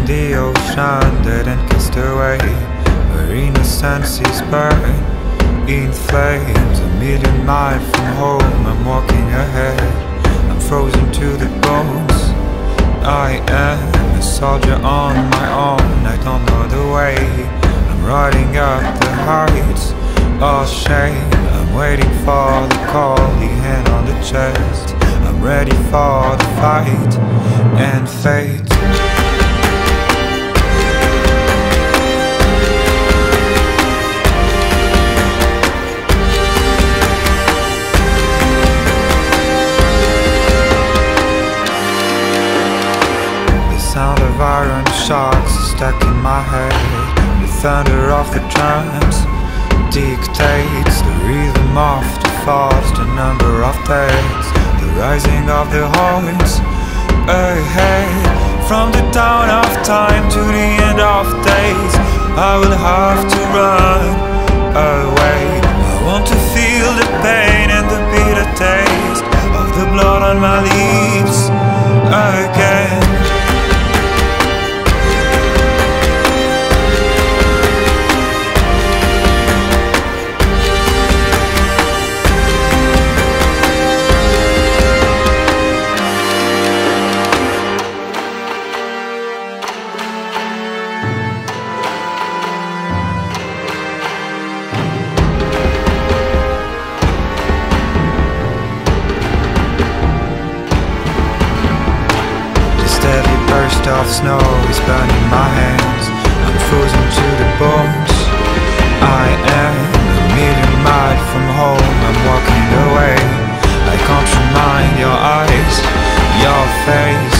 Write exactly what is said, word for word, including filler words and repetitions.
the ocean, dead and cast away, where innocence is burned in flames. A million miles from home, I'm walking ahead, I'm frozen to the bones. I am a soldier on my own, I don't know the way, I'm riding up the heights of shame. I'm waiting for the call, the hand on the chest, I'm ready for the fight and fate. Sound of iron shots stuck in my head. The thunder of the drums dictates the rhythm of the falls, the number of days, the rising of the horns ahead. From the dawn of time to the end of days, I will have to run away. I want to feel the pain and the bitter taste of the blood on my lips again. Burst of snow is burning my hands, I'm frozen to the bones. I am a million miles from home, I'm walking away, I can't remind your eyes, your face.